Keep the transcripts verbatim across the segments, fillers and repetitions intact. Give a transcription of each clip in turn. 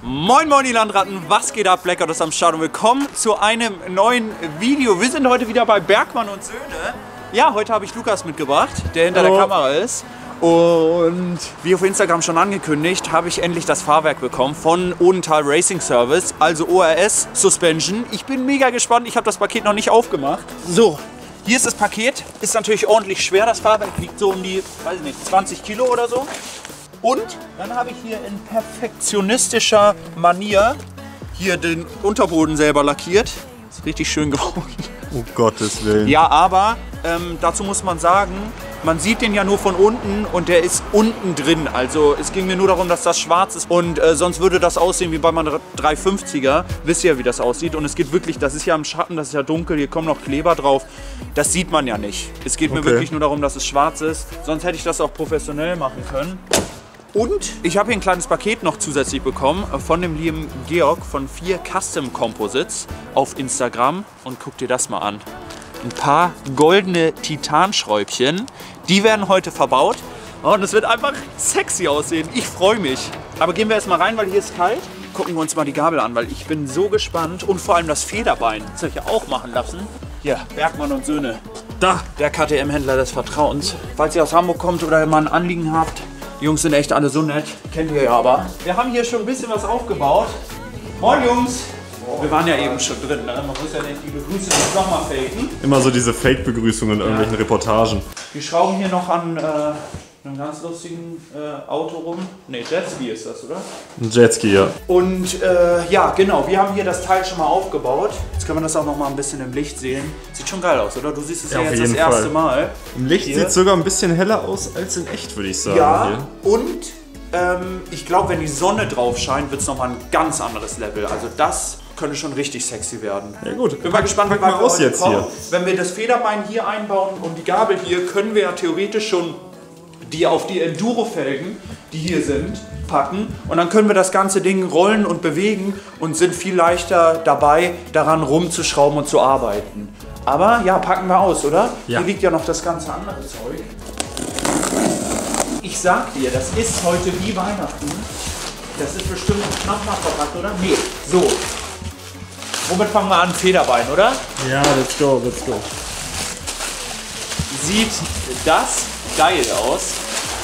Moin moin die Landratten, was geht ab? Blackout ist am Start und willkommen zu einem neuen Video. Wir sind heute wieder bei Bergmann und Söhne. Ja, heute habe ich Lukas mitgebracht, der hinter Hallo. der Kamera ist. Und wie auf Instagram schon angekündigt, habe ich endlich das Fahrwerk bekommen von Odenthal Racing Service, also O R S Suspension. Ich bin mega gespannt, ich habe das Paket noch nicht aufgemacht. So, hier ist das Paket, ist natürlich ordentlich schwer, das Fahrwerk wiegt so um die, weiß ich nicht, zwanzig Kilo oder so. Und dann habe ich hier in perfektionistischer Manier hier den Unterboden selber lackiert. Ist richtig schön geworden. Oh Gottes Willen. Ja, aber ähm, dazu muss man sagen, man sieht den ja nur von unten und der ist unten drin. Also es ging mir nur darum, dass das schwarz ist und äh, sonst würde das aussehen wie bei meinem dreihundertfünfziger. Wisst ihr, wie das aussieht? Und es geht wirklich, das ist ja im Schatten, das ist ja dunkel, hier kommen noch Kleber drauf. Das sieht man ja nicht. Es geht mir Okay. wirklich nur darum, dass es schwarz ist. Sonst hätte ich das auch professionell machen können. Und ich habe hier ein kleines Paket noch zusätzlich bekommen von dem lieben Georg von vier Custom Composites auf Instagram. Und guck dir das mal an. Ein paar goldene Titanschräubchen. Die werden heute verbaut. Und es wird einfach sexy aussehen. Ich freue mich. Aber gehen wir erst mal rein, weil hier ist kalt. Gucken wir uns mal die Gabel an, weil ich bin so gespannt. Und vor allem das Federbein. Das soll ich ja auch machen lassen. Hier, Bergmann und Söhne. Da. Der K T M-Händler des Vertrauens. Falls ihr aus Hamburg kommt oder mal ein Anliegen habt, die Jungs sind echt alle so nett, kennt ihr ja aber. Wir haben hier schon ein bisschen was aufgebaut. Moin Jungs! Wir waren ja eben schon drin, ne? Man muss ja nicht die Begrüßung jetzt nochmal faken. Immer so diese Fake-Begrüßungen in irgendwelchen Reportagen. Wir schrauben hier noch an äh, einem ganz lustigen äh, Auto rum. Ne, Jetski ist das, oder? Ein Jetski, ja. Und äh, ja, genau, wir haben hier das Teil schon mal aufgebaut. Jetzt können wir das auch noch mal ein bisschen im Licht sehen. Sieht schon geil aus, oder? Du siehst es ja, Ja, auf jetzt das jeden erste Fall. Mal. Im Licht Hier. sieht es sogar ein bisschen heller aus als in echt, würde ich sagen. Ja, Hier. und ähm, ich glaube, wenn die Sonne drauf scheint, wird es nochmal ein ganz anderes Level. Also das könnte schon richtig sexy werden. Ja gut, Bin mal gespannt, wie pack mal weit wir aus heute jetzt kommen. hier. Wenn wir das Federbein hier einbauen und die Gabel hier, können wir ja theoretisch schon die auf die Enduro-Felgen, die hier sind, packen. Und dann können wir das ganze Ding rollen und bewegen und sind viel leichter dabei, daran rumzuschrauben und zu arbeiten. Aber ja, packen wir aus, oder? Ja. Hier liegt ja noch das ganze andere Zeug. Ich sag dir, das ist heute wie Weihnachten. Das ist bestimmt nochmal verpackt, oder? Nee, so. Womit fangen wir an? Federbein, oder? Ja, let's go, let's go. Sieht das geil aus.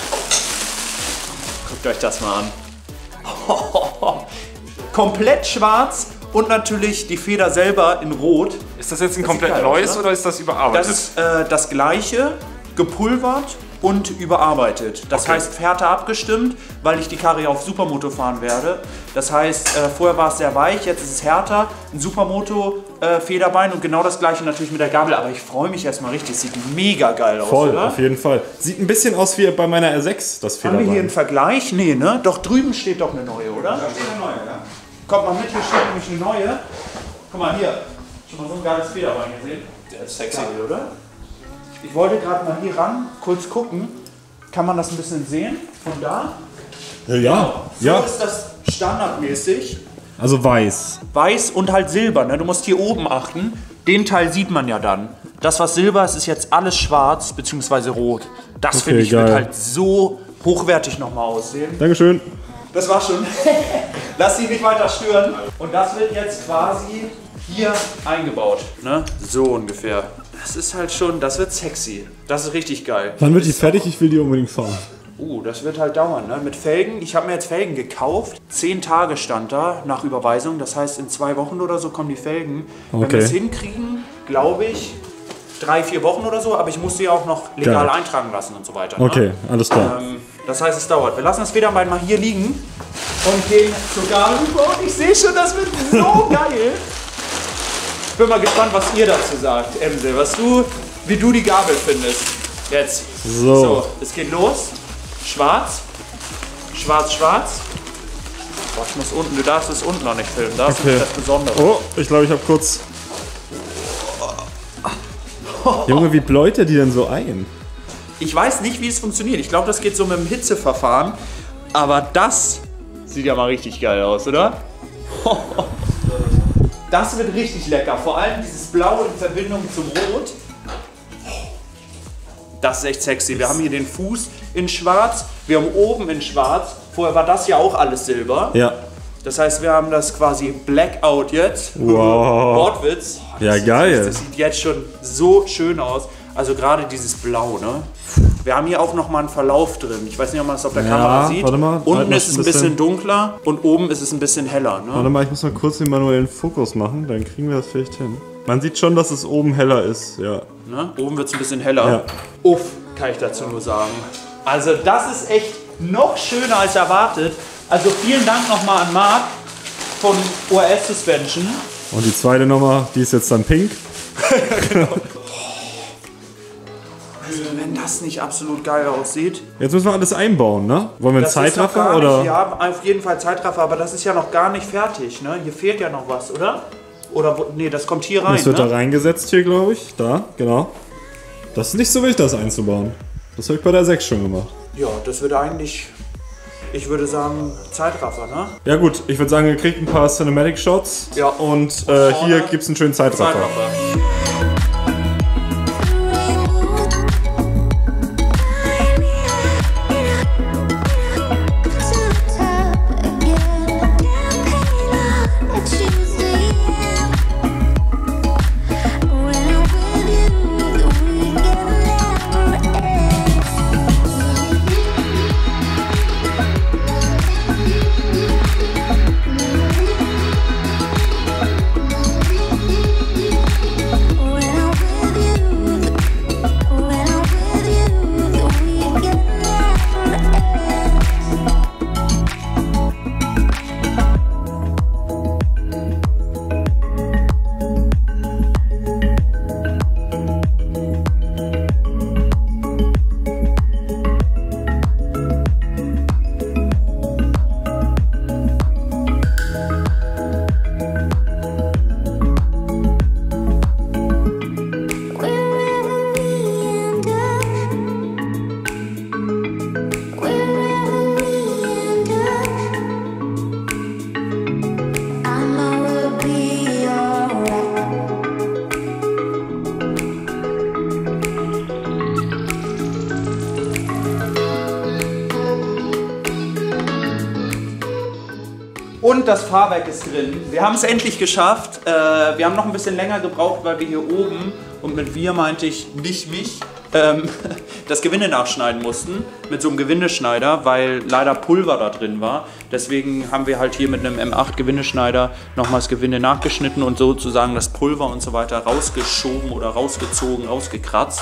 Guckt euch das mal an. Komplett schwarz und natürlich die Feder selber in Rot. Ist das jetzt ein Das komplett sieht geil neues aus, oder? oder ist das überarbeitet? Das ist äh, das gleiche, gepulvert und überarbeitet. Das Okay. heißt härter abgestimmt, weil ich die Karre ja auf Supermoto fahren werde. Das heißt, äh, vorher war es sehr weich, jetzt ist es härter. Ein Supermoto äh, Federbein und genau das gleiche natürlich mit der Gabel. Aber ich freue mich erstmal richtig, sieht mega geil aus, Voll, oder? auf jeden Fall. Sieht ein bisschen aus wie bei meiner R sechs, das Haben wir hier einen Federbein. Vergleich? Nee, ne? Doch drüben steht doch eine neue, oder? Da steht eine neue, ja. Kommt mal mit, hier steht nämlich eine neue. Guck mal hier. Schon mal so ein geiles Federbein gesehen? Der ist sexy, oder? Ich wollte gerade mal hier ran, kurz gucken. Kann man das ein bisschen sehen? Von da? Ja, ja. So ja. ist das standardmäßig. Also weiß. Weiß und halt Silber, ne? Du musst hier oben achten. Den Teil sieht man ja dann. Das, was Silber ist, ist jetzt alles schwarz bzw. rot. Das Okay, finde ich wird geil. halt so hochwertig nochmal aussehen. Dankeschön. Das war schon. Lass sie nicht weiter stören. Und das wird jetzt quasi hier eingebaut. Ne? So ungefähr. Das ist halt schon, das wird sexy. Das ist richtig geil. Wann wird die fertig? Ich will die unbedingt fahren. Uh, das wird halt dauern, ne? Mit Felgen. Ich habe mir jetzt Felgen gekauft. Zehn Tage stand da nach Überweisung. Das heißt, in zwei Wochen oder so kommen die Felgen. Wenn Okay. wir es hinkriegen, glaube ich, drei, vier Wochen oder so. Aber ich muss sie auch noch legal Geil. eintragen lassen und so weiter. Ne? Okay, alles klar. Ähm, das heißt, es dauert. Wir lassen das Federbein mal hier liegen und gehen zur Gabel über. Und ich sehe schon, das wird so geil. Ich bin mal gespannt, was ihr dazu sagt, Emse. Was du, wie du die Gabel findest. Jetzt. So. So, es geht los. Schwarz. Schwarz, schwarz. Boah, ich muss unten, du darfst es unten noch nicht filmen. Das Okay. ist das Besondere. Oh, ich glaube, ich habe kurz... Junge, wie bläut er die denn so ein? Ich weiß nicht, wie es funktioniert. Ich glaube, das geht so mit dem Hitzeverfahren. Aber das sieht ja mal richtig geil aus, oder? Das wird richtig lecker. Vor allem dieses Blau in Verbindung zum Rot. Das ist echt sexy. Wir haben hier den Fuß in schwarz. Wir haben oben in schwarz. Vorher war das ja auch alles Silber. Ja. Das heißt, wir haben das quasi Blackout jetzt. Wow. Wortwitz. Ja, das geil. Sieht, das sieht jetzt schon so schön aus. Also gerade dieses Blau, ne? Wir haben hier auch nochmal einen Verlauf drin. Ich weiß nicht, ob man das auf der Ja, Kamera sieht. warte mal, Unten halt ist es ein ein bisschen- bisschen dunkler und oben ist es ein bisschen heller, ne? Warte mal, ich muss mal kurz den manuellen Fokus machen, dann kriegen wir das vielleicht hin. Man sieht schon, dass es oben heller ist, ja. Ne? Oben wird es ein bisschen heller. Ja. Uff, kann ich dazu nur sagen. Also das ist echt noch schöner als erwartet. Also vielen Dank nochmal an Marc von O R S Suspension. Und die zweite Nummer, die ist jetzt dann pink. Also wenn das nicht absolut geil aussieht. Jetzt müssen wir alles einbauen, ne? Wollen wir einen Das ist noch Zeitraffer gar oder? nicht, ja, auf jeden Fall Zeitraffer, aber das ist ja noch gar nicht fertig, ne? Hier fehlt ja noch was, oder? Oder, wo- nee, das kommt hier rein, Das wird ne? da reingesetzt hier, glaube ich. Da, genau. Das ist nicht so wichtig, das einzubauen. Das habe ich bei der sechs schon gemacht. Ja, das wird eigentlich, ich würde sagen, Zeitraffer, ne? Ja gut, ich würde sagen, ihr kriegt ein paar Cinematic Shots. Ja. Und äh, hier gibt es einen schönen Zeitraffer. Zeitraffer. Und das Fahrwerk ist drin. Wir haben es endlich geschafft. Äh, wir haben noch ein bisschen länger gebraucht, weil wir hier oben, und mit wir meinte ich nicht mich, ähm, das Gewinde nachschneiden mussten. Mit so einem Gewindeschneider, weil leider Pulver da drin war. Deswegen haben wir halt hier mit einem M acht Gewindeschneider nochmal das Gewinde nachgeschnitten und sozusagen das Pulver und so weiter rausgeschoben oder rausgezogen, rausgekratzt.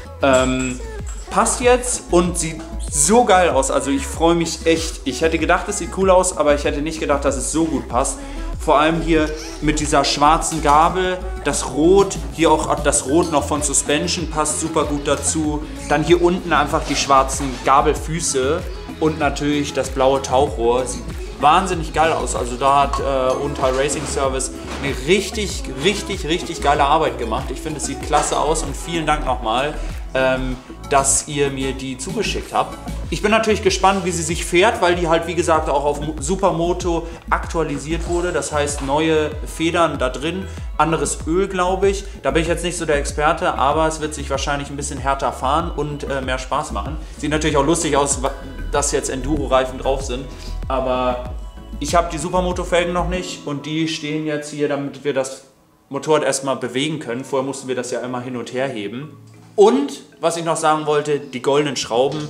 Ähm, passt jetzt und sieht so geil aus. Also ich freue mich echt. Ich hätte gedacht, es sieht cool aus, aber ich hätte nicht gedacht, dass es so gut passt. Vor allem hier mit dieser schwarzen Gabel, das Rot, hier auch das Rot noch von Suspension passt super gut dazu. Dann hier unten einfach die schwarzen Gabelfüße und natürlich das blaue Tauchrohr. Sieht wahnsinnig geil aus. Also da hat äh, Unteil Racing Service eine richtig, richtig, richtig geile Arbeit gemacht. Ich finde, es sieht klasse aus und vielen Dank nochmal, ähm, dass ihr mir die zugeschickt habt. Ich bin natürlich gespannt, wie sie sich fährt, weil die halt wie gesagt auch auf Supermoto aktualisiert wurde. Das heißt neue Federn da drin, anderes Öl glaube ich. Da bin ich jetzt nicht so der Experte, aber es wird sich wahrscheinlich ein bisschen härter fahren und äh, mehr Spaß machen. Sieht natürlich auch lustig aus, dass jetzt Enduro-Reifen drauf sind, aber ich habe die Supermoto-Felgen noch nicht und die stehen jetzt hier, damit wir das Motorrad erstmal bewegen können. Vorher mussten wir das ja immer hin und her heben. Und, was ich noch sagen wollte, die goldenen Schrauben,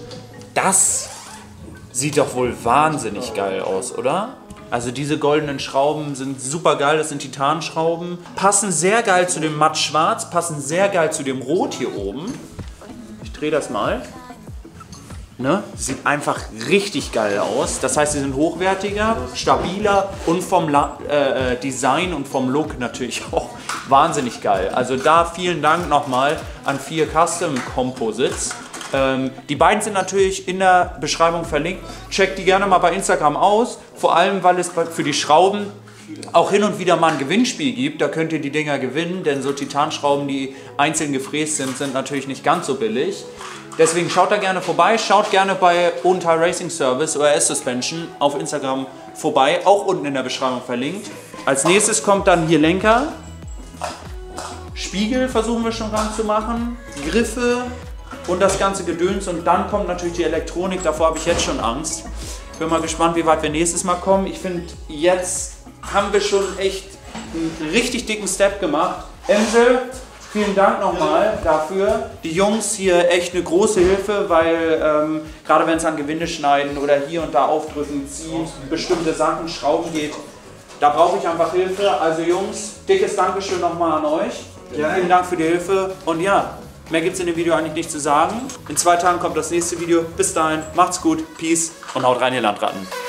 das sieht doch wohl wahnsinnig geil aus, oder? Also diese goldenen Schrauben sind super geil, das sind Titanschrauben, passen sehr geil zu dem Matt Schwarz, passen sehr geil zu dem Rot hier oben. Ich drehe das mal. Ne? Sieht einfach richtig geil aus. Das heißt, sie sind hochwertiger, stabiler und vom La äh, Design und vom Look natürlich auch wahnsinnig geil. Also da vielen Dank nochmal an vier Custom Composites. Ähm, die beiden sind natürlich in der Beschreibung verlinkt. Checkt die gerne mal bei Instagram aus. Vor allem, weil es für die Schrauben auch hin und wieder mal ein Gewinnspiel gibt. Da könnt ihr die Dinger gewinnen, denn so Titanschrauben, die einzeln gefräst sind, sind natürlich nicht ganz so billig. Deswegen schaut da gerne vorbei, schaut gerne bei Unteil Racing Service, O R S Suspension auf Instagram vorbei, auch unten in der Beschreibung verlinkt. Als nächstes kommt dann hier Lenker, Spiegel versuchen wir schon ranzumachen, Griffe und das ganze Gedöns und dann kommt natürlich die Elektronik, davor habe ich jetzt schon Angst. bin mal gespannt, wie weit wir nächstes Mal kommen. Ich finde, jetzt haben wir schon echt einen richtig dicken Step gemacht. Angel, vielen Dank nochmal dafür. Die Jungs hier echt eine große Hilfe, weil ähm, gerade wenn es an Gewinde schneiden oder hier und da aufdrücken, ziehen, bestimmte Sachen, Schrauben geht, da brauche ich einfach Hilfe. Also Jungs, dickes Dankeschön nochmal an euch. Ja. Vielen Dank für die Hilfe und ja, mehr gibt es in dem Video eigentlich nicht zu sagen. In zwei Tagen kommt das nächste Video. Bis dahin, macht's gut, Peace und haut rein, ihr Landratten.